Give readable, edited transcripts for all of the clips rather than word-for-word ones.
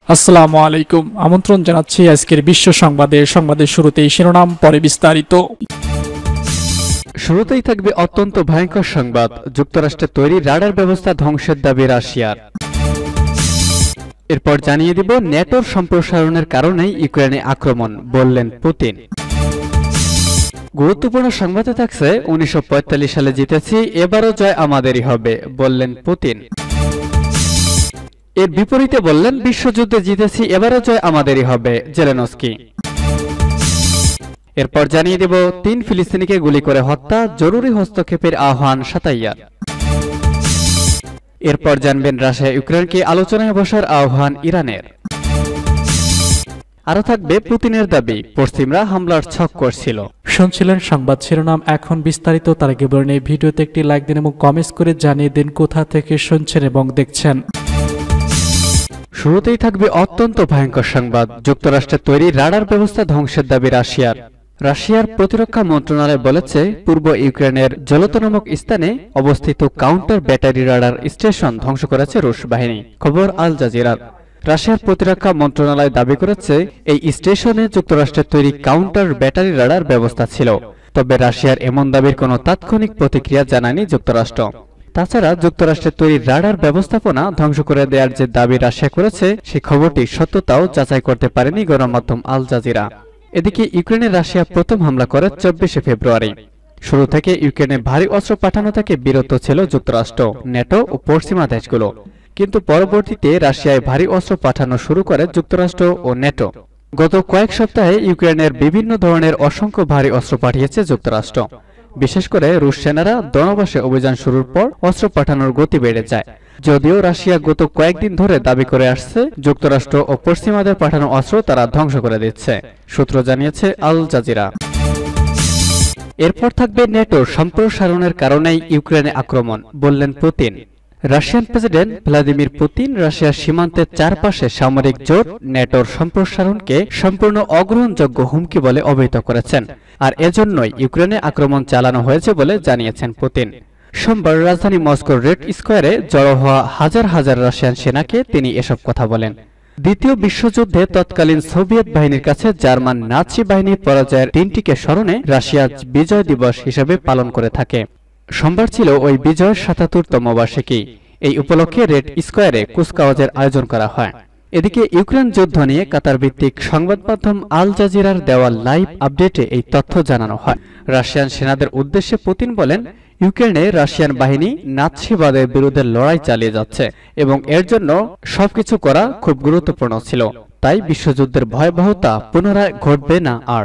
আসসালামু আলাইকুম। আমন্ত্রণ জানাচ্ছি আজকের বিশ্ব সংবাদের শুরুতেই শিরোনাম, পরে বিস্তারিত। শুরুতেই থাকবে অত্যন্ত ভয়ঙ্কর সংবাদ। যুক্তরাষ্ট্রের তৈরি রাডার ব্যবস্থা ধ্বংসের দাবি রাশিয়ার। এরপর জানিয়ে দিব ন্যাটোর সম্প্রসারণের কারণেই ইউক্রেনে আক্রমণ, বললেন পুতিন। গুরুত্বপূর্ণ সংবাদে থাকছে 1945 সালে জিতেছি, এবারও জয় আমাদেরই হবে, বললেন পুতিন। এর বিপরীতে বললেন বিশ্বযুদ্ধে জিতেছি, এবারও জয় আমাদেরই হবে, জেলেনস্কি। এরপর জানিয়ে দেব 3 ফিলিস্তিনিকে গুলি করে হত্যা, জরুরি হস্তক্ষেপের আহ্বান সাতাইয়ার। এরপর জানবেন রাশিয়া ইউক্রেনকে আলোচনায় বসার আহ্বান ইরানের। আরও থাকবে পুতিনের দাবি পশ্চিমরা হামলার ছক করছিল। শুনছিলেন সংবাদ শিরোনাম, এখন বিস্তারিত। তার আগে বলুন এই ভিডিওতে একটি লাইক দিন এবং কমেন্টস করে জানিয়ে দিন কোথা থেকে শুনছেন এবং দেখছেন। শুরুতেই থাকবে অত্যন্ত ভয়ঙ্কর সংবাদ। যুক্তরাষ্ট্রের তৈরি রাডার ব্যবস্থা ধ্বংসের দাবি রাশিয়ার। রাশিয়ার প্রতিরক্ষা মন্ত্রণালয় বলেছে পূর্ব ইউক্রেনের জলতো নামক স্থানে অবস্থিত কাউন্টার ব্যাটারি রাডার স্টেশন ধ্বংস করেছে রুশ বাহিনী। খবর আল জাজিরার। রাশিয়ার প্রতিরক্ষা মন্ত্রণালয় দাবি করেছে এই স্টেশনে যুক্তরাষ্ট্রের তৈরি কাউন্টার ব্যাটারি রাডার ব্যবস্থা ছিল। তবে রাশিয়ার এমন দাবির কোনো তাৎক্ষণিক প্রতিক্রিয়া জানায়নি যুক্তরাষ্ট্র। তাছাড়া যুক্তরাষ্ট্রের তৈরি রাডার ব্যবস্থাপনা ধ্বংস করে দেওয়ার যে দাবি রাশিয়া করেছে সেই খবরটি সত্যতাও যাচাই করতে পারেনি গণমাধ্যম আল জাজিরা। এদিকে ইউক্রেনে রাশিয়া প্রথম হামলা করে 24 ফেব্রুয়ারি। শুরু থেকে ইউক্রেনে ভারী অস্ত্র পাঠানো থেকে বিরত ছিল যুক্তরাষ্ট্র, ন্যাটো ও পশ্চিমা দেশগুলো। কিন্তু পরবর্তীতে রাশিয়ায় ভারী অস্ত্র পাঠানো শুরু করে যুক্তরাষ্ট্র ও ন্যাটো। গত কয়েক সপ্তাহে ইউক্রেনের বিভিন্ন ধরনের অসংখ্য ভারী অস্ত্র পাঠিয়েছে যুক্তরাষ্ট্র। বিশেষ করে রুশ সেনারা দনবাসে অভিযান শুরুর পর অস্ত্র পাঠানোর গতি বেড়ে যায়। যদিও রাশিয়া গত কয়েকদিন ধরে দাবি করে আসছে যুক্তরাষ্ট্র ও পশ্চিমাদের পাঠানো অস্ত্র তারা ধ্বংস করে দিচ্ছে, সূত্র জানিয়েছে আল জাজিরা। এরপর থাকবে ন্যাটোর সম্প্রসারণের কারণেই ইউক্রেনে আক্রমণ, বললেন Putin. Russian president Vladimir Putin রাশিয়ার সীমান্তের চারপাশে সামরিক জোট ন্যাটোর সম্প্রসারণকে সম্পূর্ণ অগ্রহণযোগ্য হুমকি বলে অভিহিত করেছেন। আর এজন্যই ইউক্রেনে আক্রমণ চালানো হয়েছে বলে জানিয়েছেন পুতিন। সোমবার রাজধানী মস্কোর রেড স্কোয়ারে জড়ো হওয়া হাজার হাজার রাশিয়ান সেনাকে তিনি এসব কথা বলেন। দ্বিতীয় বিশ্বযুদ্ধে তৎকালীন সোভিয়েত বাহিনীর কাছে জার্মান নাৎসি বাহিনীর পরাজয়ের দিনটিকে স্মরণে রাশিয়া বিজয় দিবস হিসেবে পালন করে থাকে। সোমবার ছিল ওই বিজয়ের ৭৭তম বার্ষিকী। এই উপলক্ষে রেড স্কোয়ারে কুচকাওয়াজের আয়োজন করা হয়। এদিকে ইউক্রেন যুদ্ধ নিয়ে কাতার ভিত্তিক সংবাদ মাধ্যম আল জাজিরার দেওয়া লাইভ আপডেটে এই তথ্য জানানো হয়। রাশিয়ান সেনাদের উদ্দেশ্যে পুতিন বলেন, ইউক্রেনে রাশিয়ান বাহিনী নাৎসিবাদের বিরুদ্ধে লড়াই চালিয়ে যাচ্ছে এবং এর জন্য সবকিছু করা খুব গুরুত্বপূর্ণ ছিল। তাই বিশ্বযুদ্ধের ভয়াবহতা পুনরায় ঘটবে না আর।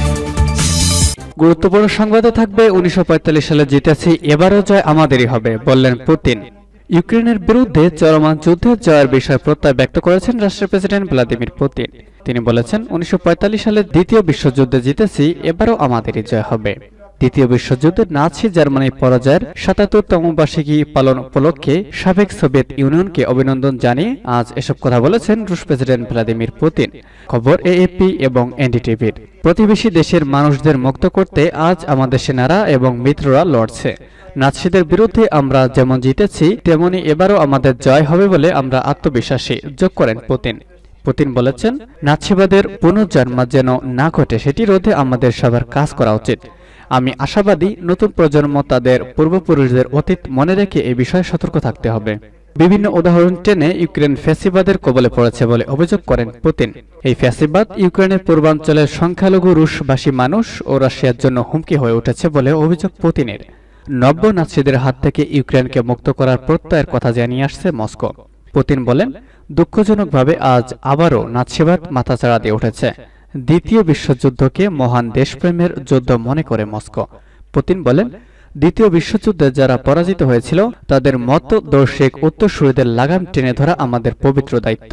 গুরুত্বপূর্ণ সংবাদে থাকবে 1945 সালে জিতেছি, এবারও জয় আমাদেরই হবে, বললেন পুতিন। ইউক্রেনের বিরুদ্ধে চলমান যুদ্ধের জয়ের বিষয়ে প্রত্যয় ব্যক্ত করেছেন রাশিয়ার প্রেসিডেন্ট ভ্লাদিমির পুতিন। তিনি বলেছেন 1945 সালে দ্বিতীয় বিশ্বযুদ্ধে জিতেছি, এবারও আমাদেরই জয় হবে। দ্বিতীয় বিশ্বযুদ্ধে নাৎসি জার্মানির পরাজয়ের ৭৭তম বার্ষিকী পালন উপলক্ষে সাবেক সোভিয়েত ইউনিয়নকে অভিনন্দন জানিয়ে আজ এসব কথা বলেছেন রুশ প্রেসিডেন্ট ভ্লাদিমির পুতিন। খবর এএপি এবং এনডিটিভির। প্রতিবেশী দেশের মানুষদের মুক্ত করতে আজ আমাদের সেনারা এবং মিত্ররা লড়ছে। নাৎসিদের বিরুদ্ধে আমরা যেমন জিতেছি তেমনি এবারও আমাদের জয় হবে বলে আমরা আত্মবিশ্বাসী, যোগ করেন পুতিন। পুতিন বলেছেন, নাৎসিবাদের পুনর্জন্ম যেন না ঘটে সেটি রোধে আমাদের সবার কাজ করা উচিত। আমি আশাবাদী নতুন প্রজন্ম তাদের পূর্বপুরুষদের অতীত মনে রেখে এই বিষয়ে সতর্ক থাকতে হবে। বিভিন্ন উদাহরণ টেনে ইউক্রেন ফ্যাসিবাদের কবলে পড়েছে বলে অভিযোগ করেন পুতিন। এই ফ্যাসিবাদ ইউক্রেনের পূর্বাঞ্চলের সংখ্যালঘু রুশভাষী মানুষ ও রাশিয়ার জন্য হুমকি হয়ে উঠেছে বলে অভিযোগ পুতিনের। নব্য নাৎসিদের হাত থেকে ইউক্রেনকে মুক্ত করার প্রত্যয়ের কথা জানিয়ে আসছে মস্কো। পুতিন বলেন, দুঃখজনকভাবে আজ আবারও নাৎসিবাদ মাথাচাড়া দিয়ে উঠেছে। দ্বিতীয় বিশ্বযুদ্ধকে মহান দেশপ্রেমের যুদ্ধ মনে করে মস্কো। পুতিন বলেন, দ্বিতীয় বিশ্বযুদ্ধে যারা পরাজিত হয়েছিল তাদের মতদর্শিক উত্তরসূরিদের লাগাম টেনে ধরা আমাদের পবিত্র দায়িত্ব।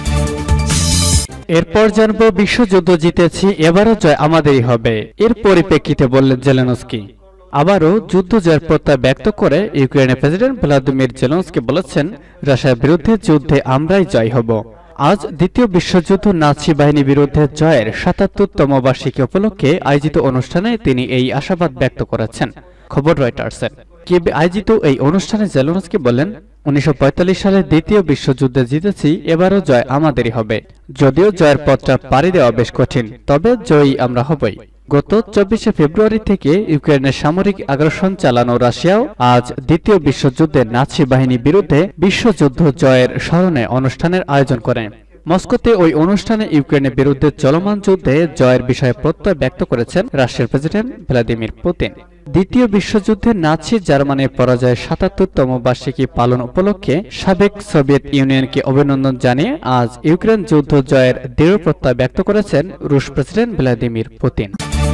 এরপর জানব বিশ্বযুদ্ধ জিতেছি, এবারও জয় আমাদেরই হবে। এর পরিপ্রেক্ষিতে বললেন জেলেনস্কি। আবারও যুদ্ধ জয়ের প্রত্যয় ব্যক্ত করে ইউক্রেনের প্রেসিডেন্ট ভ্লাদিমির জেলেনস্কি বলেছেন, রাশিয়ার বিরুদ্ধে যুদ্ধে আমরাই জয় হব। আজ দ্বিতীয় বিশ্বযুদ্ধ নাৎসি বাহিনীর বিরুদ্ধে জয়ের ৭৭তম বার্ষিকী উপলক্ষে আয়োজিত অনুষ্ঠানে তিনি এই আশাবাদ ব্যক্ত করেছেন। খবর রয়টার্সের। কিয়েভে আয়োজিত এই অনুষ্ঠানে জেলেনস্কি বলেন, 1945 সালে দ্বিতীয় বিশ্বযুদ্ধে জিতেছি, এবারও জয় আমাদেরই হবে। যদিও জয়ের পথটা পাড়ি দেওয়া বেশ কঠিন, তবে জয়ী আমরা হবই। গত 24শে ফেব্রুয়ারি থেকে ইউক্রেনের সামরিক আগ্রাসন চালানো রাশিয়াও আজ দ্বিতীয় বিশ্বযুদ্ধে নাৎসি বাহিনীর বিরুদ্ধে বিশ্বযুদ্ধ জয়ের স্মরণে অনুষ্ঠানের আয়োজন করে। মস্কোতে ওই অনুষ্ঠানে ইউক্রেনের বিরুদ্ধে চলমান যুদ্ধে জয়ের বিষয়ে প্রত্যয় ব্যক্ত করেছেন রাশিয়ার প্রেসিডেন্ট ভ্লাদিমির পুতিন। দ্বিতীয় বিশ্বযুদ্ধে নাৎসি জার্মানির পরাজয়ের ৭৭তম বার্ষিকী পালন উপলক্ষে সাবেক সোভিয়েত ইউনিয়নকে অভিনন্দন জানিয়ে আজ ইউক্রেন যুদ্ধ জয়ের দৃঢ় প্রত্যয় ব্যক্ত করেছেন রুশ প্রেসিডেন্ট ভ্লাদিমির পুতিন।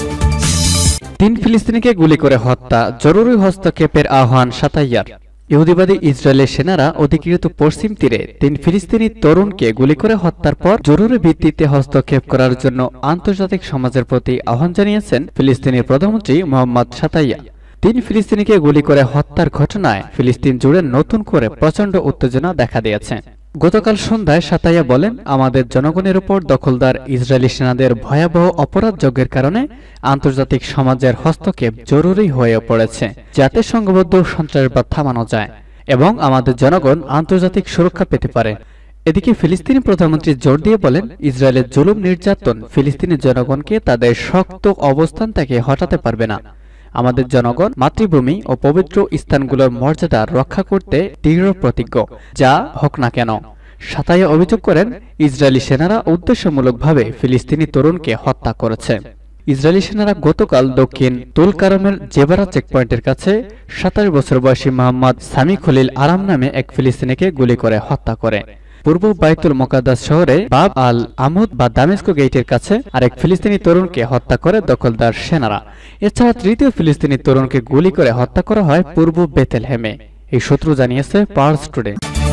৩ ফিলিস্তিনিকে গুলি করে হত্যা, জরুরি হস্তক্ষেপের আহ্বান সাতাইয়ার। ইহুদিবাদী ইসরায়েলের সেনারা অধিকৃত পশ্চিম তীরে ৩ ফিলিস্তিনি তরুণকে গুলি করে হত্যার পর জরুরি ভিত্তিতে হস্তক্ষেপ করার জন্য আন্তর্জাতিক সমাজের প্রতি আহ্বান জানিয়েছেন ফিলিস্তিনের প্রধানমন্ত্রী মোহাম্মদ সাতাইয়া। ৩ ফিলিস্তিনিকে গুলি করে হত্যার ঘটনায় ফিলিস্তিন জুড়ে নতুন করে প্রচণ্ড উত্তেজনা দেখা দিয়েছে। গতকাল সন্ধ্যায় সাতাইয়া বলেন, আমাদের জনগণের উপর দখলদার ইসরায়েলি সেনাদের ভয়াবহ অপরাধযজ্ঞের কারণে আন্তর্জাতিক সমাজের হস্তক্ষেপ জরুরি হয়ে পড়েছে, যাতে সংঘবদ্ধ সন্ত্রাসবাদ থামানো যায় এবং আমাদের জনগণ আন্তর্জাতিক সুরক্ষা পেতে পারে। এদিকে ফিলিস্তিনি প্রধানমন্ত্রী জোর দিয়ে বলেন, ইসরায়েলের জুলুম নির্যাতন ফিলিস্তিনি জনগণকে তাদের শক্ত অবস্থান থেকে হটাতে পারবে না। আমাদের জনগণ মাতৃভূমি ও পবিত্র স্থানগুলোর মর্যাদা রক্ষা করতে দৃঢ় প্রতিজ্ঞ, যা হোক না কেন। সাতাইয়া অভিযোগ করেন, ইসরায়েলি সেনারা উদ্দেশ্যমূলকভাবে ফিলিস্তিনি তরুণকে হত্যা করেছে। ইসরায়েলি সেনারা গতকাল দক্ষিণ তুলকারমের জেবারা চেকপয়েন্টের কাছে 27 বছর বয়সী মোহাম্মদ সামি খলিল আরাম নামে এক ফিলিস্তিনিকে গুলি করে হত্যা করে। পূর্ব বাইতুল মোকাদ্দাস শহরে বাব আল আমুদ বা দামেস্কো গেটের কাছে আরেক ফিলিস্তিনি তরুণকে হত্যা করে দখলদার সেনারা। এছাড়া তৃতীয় ফিলিস্তিনি তরুণকে গুলি করে হত্যা করা হয় পূর্ব বেথেলহেমে, এই সূত্র জানিয়েছে পার্স টুডে।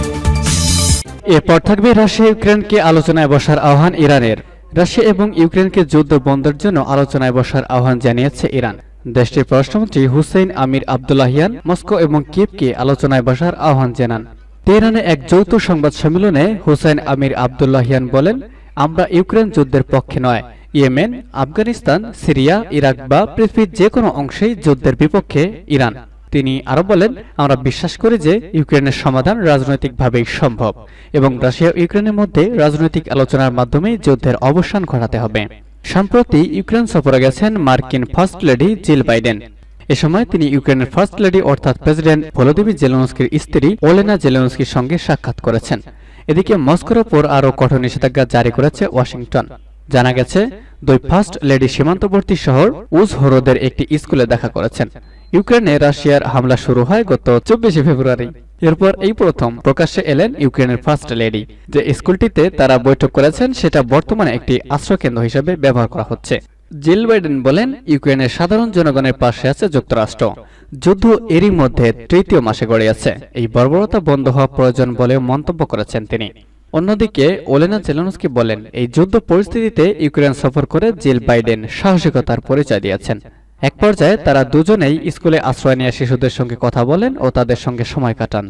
এরপর থাকবে রাশিয়া ইউক্রেনকে আলোচনায় বসার আহ্বান ইরানের। রাশিয়া এবং ইউক্রেনকে যুদ্ধ বন্ধের জন্য আলোচনায় বসার আহ্বান জানিয়েছে ইরান। দেশটির পররাষ্ট্রমন্ত্রী হুসেইন আমির আবদুল্লাহিয়ান মস্কো এবং কিয়েভকে আলোচনায় বসার আহ্বান জানান। তেহরানে এক যৌথ সংবাদ সম্মেলনে হুসেইন আমির আবদুল্লাহিয়ান বলেন, আমরা ইউক্রেন যুদ্ধের পক্ষে নয়। ইয়েমেন, আফগানিস্তান, সিরিয়া, ইরাক বা পৃথিবীর যে কোনো অংশেই যুদ্ধের বিপক্ষে ইরান। তিনি আরো বলেন, আমরা বিশ্বাস করি যে ইউক্রেনের সমাধান রাজনৈতিকভাবেই সম্ভব এবং রাশিয়া ও ইউক্রেনের মধ্যে রাজনৈতিক আলোচনার মাধ্যমে যুদ্ধের অবসান ঘটাতে হবে। সম্প্রতি ইউক্রেন সফরে গেছেন মার্কিন ফার্স্ট লেডি জিল বাইডেন। এ সময় তিনি ইউক্রেনের ফার্স্ট লেডি অর্থাৎ প্রেসিডেন্ট ভলোদিমির জেলেনস্কির স্ত্রী ওলেনা জেলেনস্কির সঙ্গে সাক্ষাৎ করেছেন। এদিকে মস্কোর ওপর আরও কঠোর নিষেধাজ্ঞা জারি করেছে ওয়াশিংটন। জানা গেছে, দুই ফার্স্ট লেডি সীমান্তবর্তী শহর উজহরোদের একটি স্কুলে দেখা করেছেন। ইউক্রেনে রাশিয়ার হামলা শুরু হয় গত 24শে ফেব্রুয়ারি। এরপর এই প্রথম প্রকাশ্যে এলেন ইউক্রেনের ফার্স্ট লেডি। যে স্কুলটিতে তারা বৈঠক করেছেন সেটা বর্তমানে একটি আশ্রয়কেন্দ্র হিসেবে ব্যবহার করা হচ্ছে। জিল বাইডেন বলেন, ইউক্রেনের সাধারণ জনগণের পাশে আছে যুক্তরাষ্ট্র। যুদ্ধ এরই মধ্যে তৃতীয় মাসে গড়িয়েছে। এই বর্বরতা বন্ধ হওয়া প্রয়োজন বলেও মন্তব্য করেছেন তিনি। অন্যদিকে ওলেনা জেলেনস্কি বলেন, এই যুদ্ধ পরিস্থিতিতে ইউক্রেন সফর করে জিল বাইডেন সাহসিকতার পরিচয় দিয়েছেন। এক পর্যায়ে তারা দুজনেই স্কুলে আশ্রয় নেওয়া শিশুদের সঙ্গে কথা বলেন ও তাদের সঙ্গে সময় কাটান।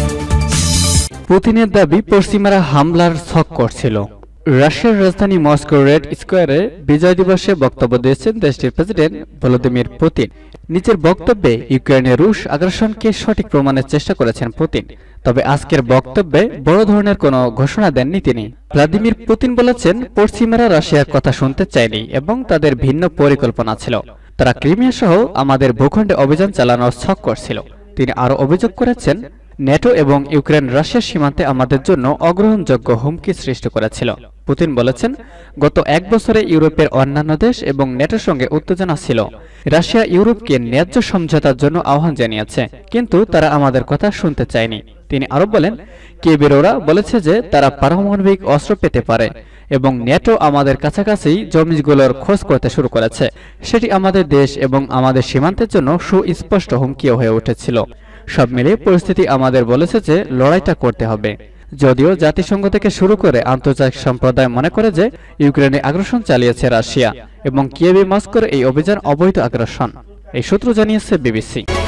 পুতিনের দাবি পশ্চিমারা হামলার ছক করছিল। রাশিয়ার রাজধানী মস্কো রেড স্কোয়ারে বিজয় দিবসে বক্তব্য দিয়েছেন দেশটির প্রেসিডেন্ট ভলোদিমির পুতিন। নিজের বক্তব্যে ইউক্রেনের রুশ আগ্রাসনকে সঠিক প্রমাণের চেষ্টা করেছেন পুতিন। তবে আজকের বক্তব্যে বড় ধরনের কোনো ঘোষণা দেননি তিনি। ভ্লাদিমির পুতিন বলেছেন, পশ্চিমারা রাশিয়ার কথা শুনতে চায়নি এবং তাদের ভিন্ন পরিকল্পনা ছিল। তারা ক্রিমিয়া সহ আমাদের ভূখণ্ডে অভিযান চালানোর ছক করছিল। তিনি আরও অভিযোগ করেছেন, ন্যাটো এবং ইউক্রেন রাশিয়ার সীমান্তে আমাদের জন্য অগ্রহণযোগ্য হুমকি সৃষ্টি করেছিল। পুতিন বলেছেন, গত এক বছরে ইউরোপের অন্যান্য দেশ এবং ন্যাটোর সঙ্গে উত্তেজনা ছিল। রাশিয়া ইউরোপকে ন্যায্য সমঝোতার জন্য আহ্বান জানিয়েছে, কিন্তু তারা আমাদের কথা শুনতে চায়নি। তিনি আরো বলেন, কিয়েভেররা বলেছে যে তারা পারমাণবিক অস্ত্র পেতে পারে এবং ন্যাটো আমাদের কাছাকাছি জমিগুলোর খোঁজ করতে শুরু করেছে। সেটি আমাদের দেশ এবং আমাদের সীমান্তের জন্য সুস্পষ্ট হুমকিও হয়ে উঠেছিল। সব মিলিয়ে পরিস্থিতি আমাদের বলেছে যে লড়াইটা করতে হবে। যদিও জাতিসংঘ থেকে শুরু করে আন্তর্জাতিক সম্প্রদায় মনে করে যে ইউক্রেনে আগ্রাসন চালিয়েছে রাশিয়া এবং কিয়েভে মস্কোর এই অভিযান অবৈধ আগ্রাসন, এই সূত্র জানিয়েছে বিবিসি।